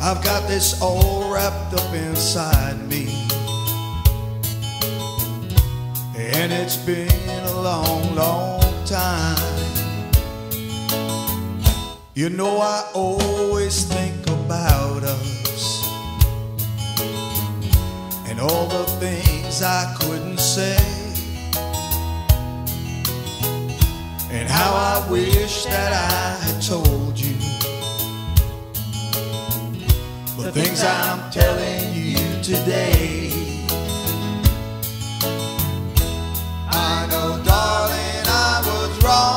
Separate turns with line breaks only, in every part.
I've got this all wrapped up inside me, and it's been a long, long time. You know I always think about us and all the things I couldn't say, and how I wish that I had told you the things I'm telling you today. I know, darling, I was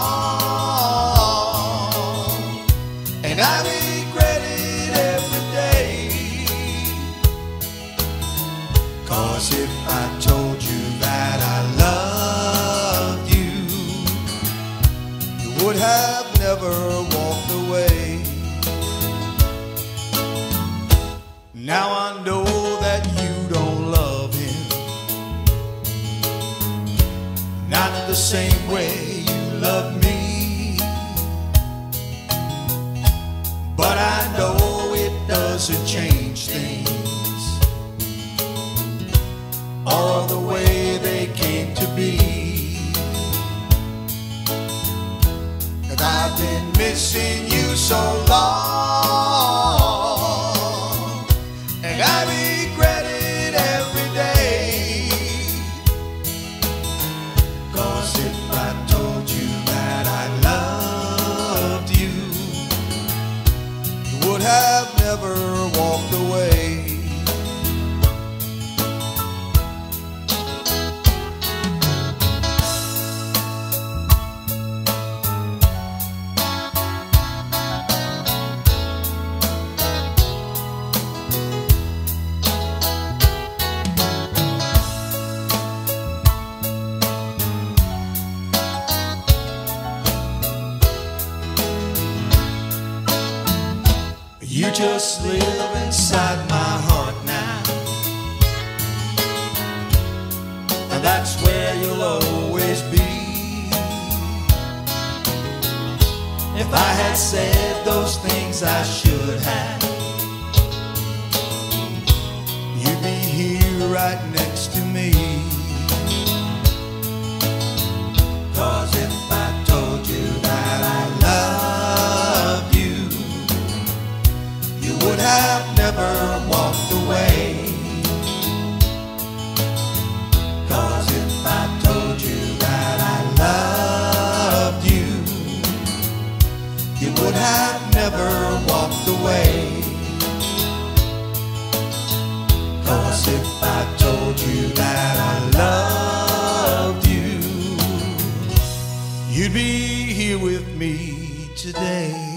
wrong, and I regret it every day. 'Cause if I told you that I loved you, you would have never walked away. Now I know that you don't love him, not the same way you love me, but I know it doesn't change things or the way they came to be. 'Cause I've been missing you so long, and I regret it every day. 'Cause if I told you that I loved you, you would have never walked away. You just live inside my heart now, and that's where you'll always be. If I had said those things I should have, you'd be here right next to me. 'Cause if I told you that I loved you, you would have never walked away. 'Cause if I told you that I loved you, you would have never walked away. 'Cause if I told you that I loved you, you'd be here with me today.